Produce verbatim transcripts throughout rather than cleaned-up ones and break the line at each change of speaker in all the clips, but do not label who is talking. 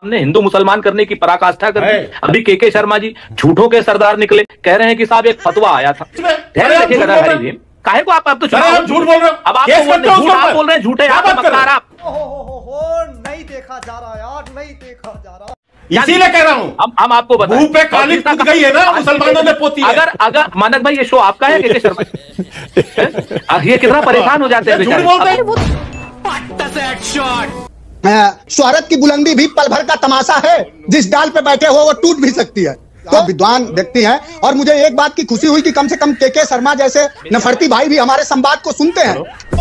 हमने हिंदू मुसलमान करने की पराकाष्ठा कर दी। अभी के के शर्मा जी झूठों के सरदार निकले, कह रहे हैं कि साहब एक फतवा आया था। धैर्य रखिए गदाधारी जी, काहे को आप आप तो चुनाव
झूठ बोल रहे हो,
अब आप झूठ आप बोल रहे हैं, झूठे आप मक्कार आप।
नहीं देखा जा रहा यार, नहीं देखा जा रहा,
इसीलिए कह रहा हूं।
हम हम आपको बताएं,
मुंह पे काली कूद गई है ना मुसलमानों ने पोती है।
अगर अगर मानक भाई ये शो आपका है के के शर्मा, ये कितना परेशान हो जाते हैं बेचारे।
शोहरत की बुलंदी भी पल भर का तमाशा है, जिस डाल पे बैठे हो वो टूट भी सकती है। तो विद्वान व्यक्ति हैं, और मुझे एक बात की खुशी हुई कि कम से कम के के शर्मा जैसे नफरती भाई भी हमारे संवाद को सुनते हैं।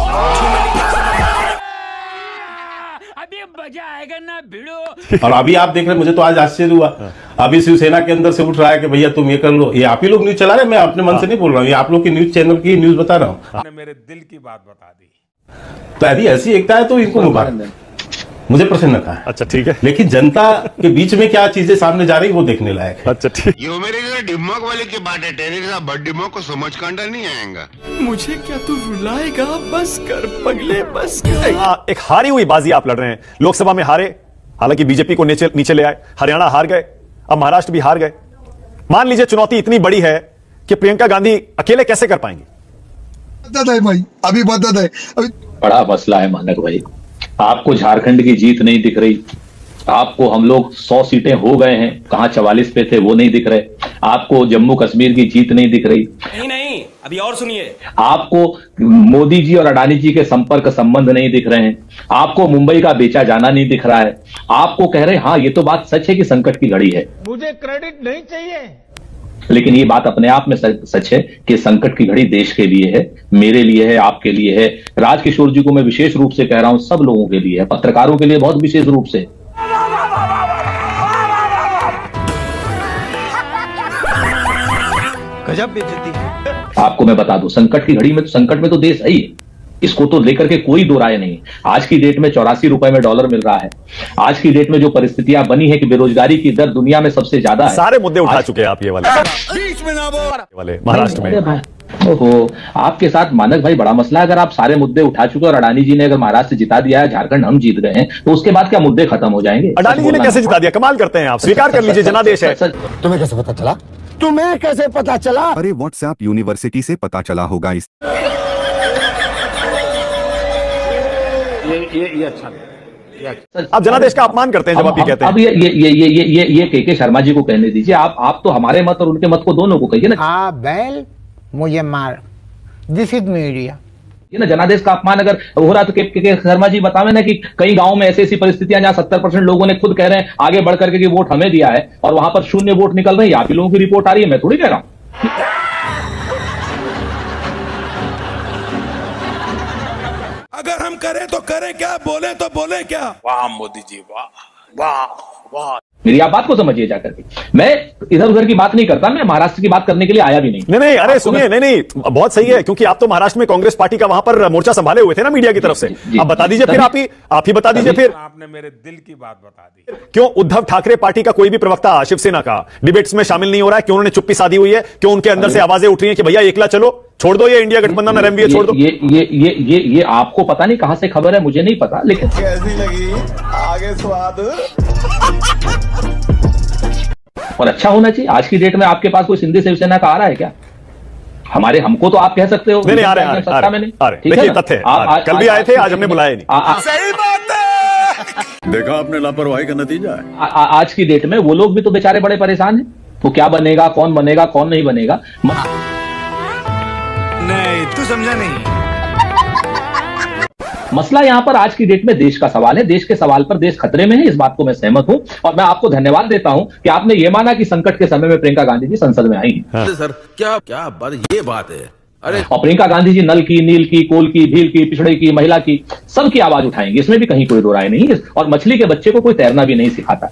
अभी मजा आएगा ना भिड़ो।
और अभी आप देख रहे, मुझे तो आज आश्चर्य हुआ, अभी शिवसेना के अंदर से उठ रहा है कि भैया तुम ये कर लो। ये आप ही लोग न्यूज चला रहे हैं, मैं अपने मन से नहीं बोल रहा हूँ, ये आप लोग की न्यूज चैनल की न्यूज बता रहा हूँ।
आपने मेरे दिल की बात बता दी।
तो यदि ऐसी एकता है तो इनको मुबारक, मुझे प्रसन्नता है।
अच्छा ठीक है,
लेकिन जनता के बीच में क्या चीजें सामने जा रही वो देखने लायक है।
अच्छा ठीक।
यो मेरे दिमाग वाले की बात है, तेरे के साथ बड़ दिमाग को समझ कांडा नहीं आएगा।
मुझे क्या तू रुलाएगा? बस कर पगले, बस कर।
आ, एक हारी हुई बाजी आप लड़ रहे हैं, लोकसभा में हारे, हालांकि बीजेपी को नीचे नीचे ले आए, हरियाणा हार गए, अब महाराष्ट्र भी हार गए। मान लीजिए चुनौती इतनी बड़ी है कि प्रियंका गांधी अकेले कैसे कर पाएंगी?
बदद है भाई, अभी बदद है अभी।
बड़ा मसला है मानक भाई, आपको झारखंड की जीत नहीं दिख रही, आपको हम लोग सौ सीटें हो गए हैं, कहां चवालीस पे थे वो नहीं दिख रहे, आपको जम्मू कश्मीर की जीत नहीं दिख रही।
नहीं नहीं, अभी और सुनिए,
आपको मोदी जी और अडानी जी के संपर्क संबंध नहीं दिख रहे हैं, आपको मुंबई का बेचा जाना नहीं दिख रहा है, आपको कह रहे हैं हाँ ये तो बात सच है कि संकट की घड़ी है,
मुझे क्रेडिट नहीं चाहिए,
लेकिन ये बात अपने आप में सच है कि संकट की घड़ी देश के लिए है, मेरे लिए है, आपके लिए है, राजकिशोर जी को मैं विशेष रूप से कह रहा हूं, सब लोगों के लिए है, पत्रकारों के लिए बहुत विशेष रूप से।
गजब बेइज्जती।
आपको मैं बता दूं, संकट की घड़ी में तो संकट में तो देश है ही, इसको तो लेकर के कोई दो राय नहीं। आज की डेट में चौरासी रुपए में डॉलर मिल रहा है, आज की डेट में जो परिस्थितियां बनी है कि बेरोजगारी की दर दुनिया में सबसे ज्यादा है।
सारे मुद्दे उठा चुके हैं आप ये वाले
बीच में ना बोल
वाले महाराष्ट्र में।
ओहो, आपके साथ मानक भाई बड़ा मसला है, अगर आप सारे मुद्दे उठा चुके और अडानी जी ने अगर महाराष्ट्र जिता दिया है, झारखंड हम जीत गए हैं, तो उसके बाद क्या मुद्दे खत्म हो जाएंगे?
अडानी जी ने कैसे जिता दिया? कमाल करते हैं आप, स्वीकार कर लीजिए, जनादेश है।
तुम्हें कैसे पता चला? तुम्हें कैसे पता चला?
अरे व्हाट्सएप यूनिवर्सिटी से पता चला होगा। इस
ये ये ये अच्छा नहीं।
आप जनादेश का अपमान करते हैं जब आप ये कहते हैं।
अब ये ये ये ये ये ये ये के के शर्मा जी को कहने दीजिए, आप आप तो हमारे मत और उनके मत को दोनों को कहिए ना।
हाँ बैल मुझे मार, दिस इज मीडिया।
ये ना जनादेश का अपमान अगर हो रहा तो के के शर्मा जी बतावे ना कि कई गांव में ऐसी ऐसी परिस्थितियां जहां सत्तर परसेंट लोगों ने खुद कह रहे हैं आगे बढ़ करके कि वोट हमें दिया है और वहां पर शून्य वोट निकल रहे हैं, आप ही लोगों की रिपोर्ट आ रही है, मैं थोड़ी कह रहा हूं।
अगर हम करें तो करें क्या, बोले तो बोले क्या?
वाह मोदी जी, वाह वाह वाह।
मेरी आप बात को समझिए जाकर के, मैं इधर उधर की बात नहीं करता, मैं महाराष्ट्र की बात करने के लिए आया भी नहीं।
नहीं नहीं, अरे सुनिए, नहीं नहीं, बहुत सही है, क्योंकि आप तो महाराष्ट्र में कांग्रेस पार्टी का वहां पर मोर्चा संभाले हुए थे ना मीडिया की तरफ से। आप बता दीजिए फिर, आप ही आप ही बता दीजिए फिर।
आपने मेरे दिल की बात बता दी।
क्यों उद्धव ठाकरे पार्टी का कोई भी प्रवक्ता शिवसेना का डिबेट्स में शामिल नहीं हो रहा है? क्यों उन्होंने चुप्पी साधी हुई है? क्यों उनके अंदर से आवाजें उठ रही है कि भैया एकला चलो, छोड़ दो ये इंडिया गठबंधन और एमवीए छोड़ दो?
ये ये ये ये ये आपको पता नहीं कहां से खबर है, मुझे नहीं पता, लेकिन
कैसी लगी आगे स्वाद?
और अच्छा होना चाहिए। आज की डेट में आपके पास कोई सिंधी शिवसेना का आ रहा है क्या? हमारे हमको तो आप कह सकते हो।
नहीं नहीं, आ रहे हैं, सत्ता में नहीं। देखिए तथ्य कल भी आए थे, आज हमने बुलाया नहीं।
सही बात है,
देखा आपने लापरवाही का नतीजा है।
आज की डेट में वो लोग भी तो बेचारे बड़े परेशान हैं, तो क्या बनेगा, कौन बनेगा, कौन नहीं बनेगा।
नहीं तू समझा नहीं।
मसला यहां पर आज की डेट में देश का सवाल है, देश के सवाल पर देश खतरे में है, इस बात को मैं सहमत हूं और मैं आपको धन्यवाद देता हूं कि आपने ये माना कि संकट के समय में प्रियंका गांधी जी संसद में आई।
हाँ। सर क्या क्या बात, ये बात है। अरे
और प्रियंका गांधी जी नल की, नील की, कोल की, भील की, पिछड़े की, महिला की, सबकी आवाज उठाएंगे, इसमें भी कहीं कोई दो राय नहीं है। और मछली के बच्चे को कोई तैरना भी नहीं सिखाता।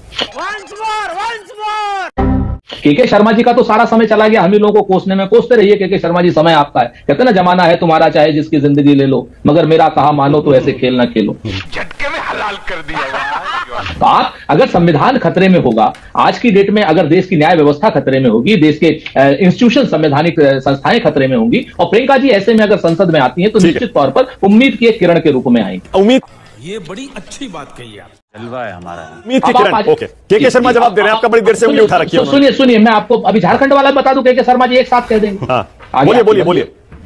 के के शर्मा जी का तो सारा समय चला गया हम ही लोगों को कोसने में। कोसते रहिए के के शर्मा जी, समय आपका है। कहते ना जमाना है तुम्हारा, चाहे जिसकी जिंदगी ले लो, मगर मेरा कहा मानो तो ऐसे खेल ना खेलो।
झटके में हलाल कर दिया।
तो आप अगर संविधान खतरे में होगा, आज की डेट में अगर देश की न्याय व्यवस्था खतरे में होगी, देश के इंस्टीट्यूशन, संवैधानिक संस्थाएं खतरे में होंगी, और प्रियंका जी ऐसे में अगर संसद में आती हैं तो निश्चित तौर पर उम्मीद की एक किरण के रूप में आएंगी।
उम्मीद,
ये बड़ी अच्छी बात कही आप।
जलवा है हमारा।
Meet Kiran, okay. K K Sharma जवाब दे रहे हैं, आपका बड़ी देर से उंगली उठा रखी है।
सुनिए सुनिए, मैं आपको अभी झारखंड वाला बता दूं, के के शर्मा जी एक साथ कह देंगे।
हाँ, बोलिए बोलिए बोलिए।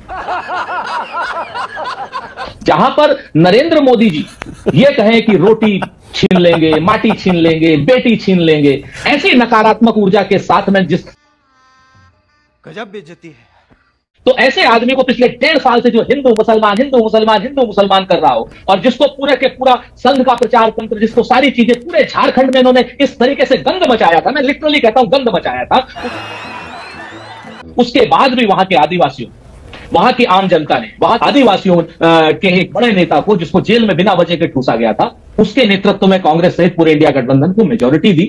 जहां पर नरेंद्र मोदी जी ये कहें कि रोटी छीन लेंगे, माटी छीन लेंगे, बेटी छीन लेंगे, ऐसी नकारात्मक ऊर्जा के साथ में जिस
गजब बेइज्जती है,
तो ऐसे आदमी को पिछले डेढ़ साल से जो हिंदू मुसलमान हिंदू मुसलमान हिंदू मुसलमान कर रहा हो, और जिसको पूरे के पूरा संघ का प्रचार तंत्र, जिसको सारी चीजें पूरे झारखंड में इन्होंने इस तरीके से गंद मचाया था, मैं लिटरली कहता हूं गंद मचाया था, उसके बाद भी वहां के आदिवासियों, वहां की आम जनता ने, वहां आदिवासियों के एक बड़े नेता को, जिसको जेल में बिना वजह के ठूसा गया था, उसके नेतृत्व में कांग्रेस सहित पूरे इंडिया गठबंधन को मेजोरिटी दी।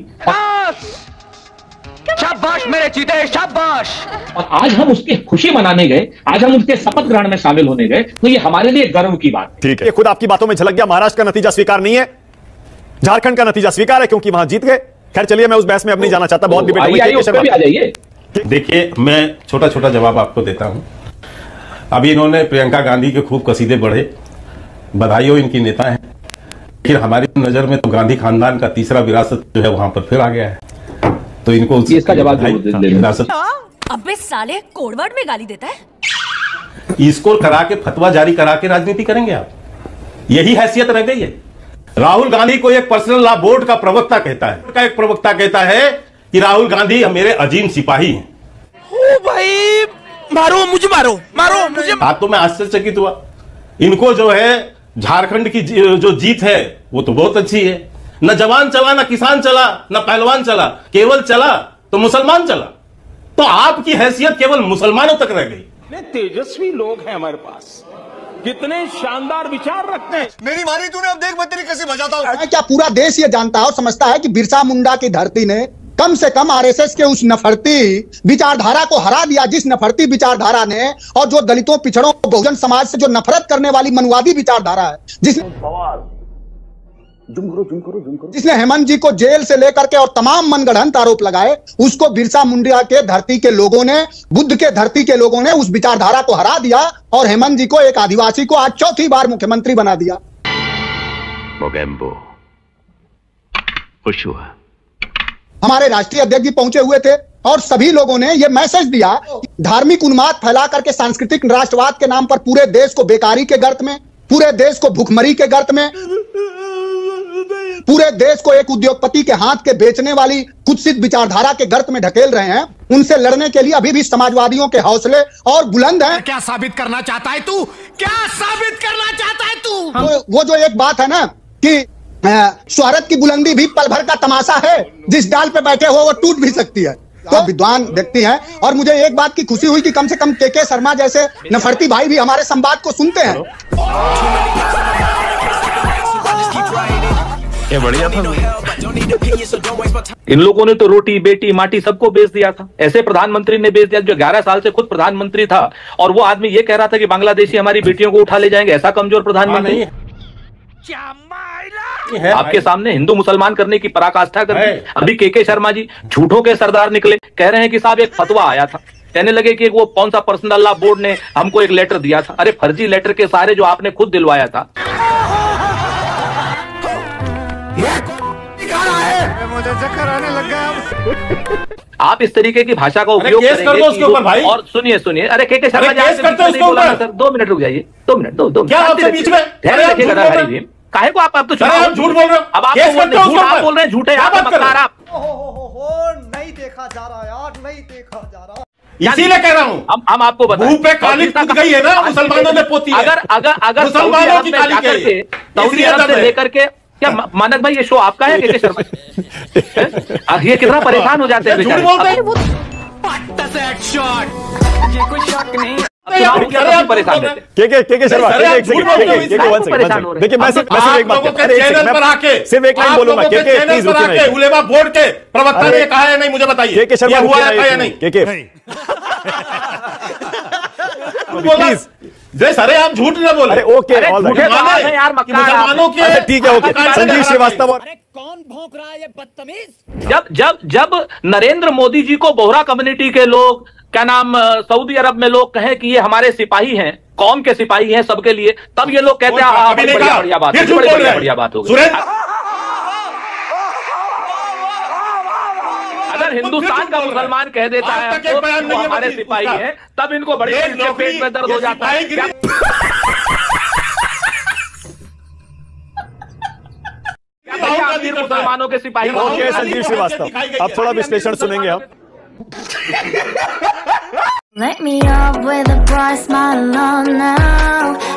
शाबाश मेरे चीते, शाबाश।
और आज हम उसकी खुशी मनाने गए, आज हम उसके शपथ ग्रहण में शामिल होने गए, तो ये हमारे लिए गर्व की बात है।
ठीक है, खुद आपकी बातों में झलक गया, महाराष्ट्र का नतीजा स्वीकार नहीं है, झारखंड का नतीजा स्वीकार है, क्योंकि वहां जीत गए। खैर चलिए, मैं उस बहस में अब नहीं जाना चाहता, बहुत डिबेट हुई।
आ जाइए।
देखिए, मैं छोटा छोटा जवाब आपको देता हूं। अभी इन्होंने प्रियंका गांधी के खूब कसीदे बढ़े, बधाई हो, इनकी नेता है। फिर हमारी नजर में तो गांधी खानदान का तीसरा विरासत जो है वहां पर फिर आ गया है, तो इनको
इसका जवाब
विरासत।
अबे साले कोडवर्ड में गाली देता है।
इसको करा के फतवा जारी करा के राजनीति करेंगे आप? यही हैसियत रह गई है। राहुल गांधी को एक पर्सनल लॉ बोर्ड का प्रवक्ता कहता है, का एक प्रवक्ता कहता है कि राहुल गांधी मेरे अजीम सिपाही हैं।
ओ भाई, मारो मुझे, मारो मारो मुझे।
बात तो मैं आश्चर्यचकित हुआ। इनको जो है झारखंड की जो जीत है वो तो बहुत अच्छी है। न जवान चला, न किसान चला, न पहलवान चला, केवल चला तो मुसलमान चला। तो आपकी हैसियत केवल मुसलमानों तक रह गई।
तेजस्वी लोग हैं हमारे पास, कितने शानदार विचार रखते हैं।
मेरी मारी तूने, अब देख मैं तेरी कैसे बजाता हूं।
क्या पूरा देश ये जानता है और समझता है कि बिरसा मुंडा की धरती ने कम से कम आरएसएस के उस नफरती विचारधारा को हरा दिया, जिस नफरती विचारधारा ने, और जो दलितों, पिछड़ों, बहुजन समाज से जो नफरत करने वाली मनवादी विचारधारा है, जिसने जिसने हेमंत जी को जेल से लेकर के और तमाम मनगढ़ंत आरोप लगाए, उसको बिरसा मुंडा के धरती के लोगों ने, बुद्ध के धरती के लोगों ने उस विचारधारा को हरा दिया, और हेमंत जी को, एक आदिवासी को, आज चौथी बार मुख्यमंत्री बना दिया।
मोगेम्बो खुश हुआ।
हमारे राष्ट्रीय अध्यक्ष जी पहुंचे हुए थे और सभी लोगों ने यह मैसेज दिया, धार्मिक उन्माद फैला करके सांस्कृतिक राष्ट्रवाद के नाम पर पूरे देश को बेकारी के गर्त में, पूरे देश को भुखमरी के गर्त में, पूरे देश को एक उद्योगपति के हाथ के बेचने वाली कुत्सित विचारधारा के गर्त में ढकेल रहे हैं। उनसे लड़ने के लिए अभी भी समाजवादियों के हौसले और बुलंद हैं।
क्या साबित करना चाहता है तू? क्या साबित करना चाहता है तू?
वो, वो जो एक बात है ना कि शोहरत की बुलंदी भी पल भर का तमाशा है, जिस डाल पे बैठे हो वो टूट भी सकती है। तो विद्वान व्यक्ति हैं, और मुझे एक बात की खुशी हुई कि कम से कम के के शर्मा जैसे नफरती भाई भी हमारे संवाद को सुनते हैं।
ये बढ़िया था।
इन लोगों ने तो रोटी, बेटी, माटी सबको बेच दिया था। ऐसे प्रधानमंत्री ने बेच दिया जो ग्यारह साल से खुद प्रधानमंत्री था, और वो आदमी ये कह रहा था कि बांग्लादेशी हमारी बेटियों को उठा ले जाएंगे। ऐसा कमजोर प्रधानमंत्री है। आपके सामने हिंदू मुसलमान करने की पराकाष्ठा कर दी। अभी के के शर्मा जी झूठों के सरदार निकले, कह रहे हैं कि साहब एक फतवा आया था, कहने लगे कि वो कौन सा पर्सनल लॉ बोर्ड ने हमको एक लेटर दिया था। अरे फर्जी लेटर के सारे जो आपने खुद दिलवाया था।
मुझे चक्कर आने लग गया।
आप इस तरीके की भाषा का उपयोग करेंगे। और सुनिए सुनिए, अरे K K Sharma ji sir, दो मिनट रुक जाइए, दो मिनट, दो दो
बीच में
हरी काहे को आप अब तो
आप झूठ बोल रहे हो।
अब आप झूठ आप बोल रहे हैं, झूठे आप मक्कार आप।
नहीं देखा जा रहा यार, नहीं देखा जा रहा,
इसीलिए कह रहा हूँ।
हम हम आपको बताएं,
मुंह पे काली कूद गई है ना, मुसलमानों ने पोती है।
अगर अगर अगर
मुसलमानों की काली गई है,
सऊदी अरब से लेकर के, क्या मानक भाई ये शो आपका है के के शर्मा? ये कितना परेशान हो जाते हैं बेचारे। परेशान
के के के के शर्मा, एक सेकंड, के के वन सेकंड। देखिए मैं सिर्फ एक बात कहता हूं, चैनल पर आके सिर्फ एक लाइन बोलूंगा। के के प्लीज रुकिए।
उलेमा बोर्ड के प्रवक्ता ने कहा है, नहीं मुझे बताइए
के के शर्मा
हुआ है या नहीं?
के के प्लीज
जैसे, अरे आप झूठ न बोले।
अरे ओके, ऑल राइट यार,
मुसलमानों के
ठीक है, ओके। संजीव श्रीवास्तव, और
कौन भौंक रहा है ये बदतमीज?
जब जब जब नरेंद्र मोदी जी को बोहरा कम्युनिटी के लोग, क्या नाम, सऊदी अरब में लोग कहें कि ये हमारे सिपाही हैं, कौम के सिपाही हैं सबके लिए, तब ये लोग कहते हैं बढ़िया बढ़िया बात, बढ़िया बढ़िया बात हो गई। अगर हिंदुस्तान का मुसलमान कह देता है हमको कि वो हमारे सिपाही है, तब इनको बड़े पेट में दर्द हो जाता है। मुसलमानों के सिपाही।
ओके संजीव श्रीवास्तव, अब थोड़ा विश्लेषण सुनेंगे हम।
Let me up with a bright smile on now.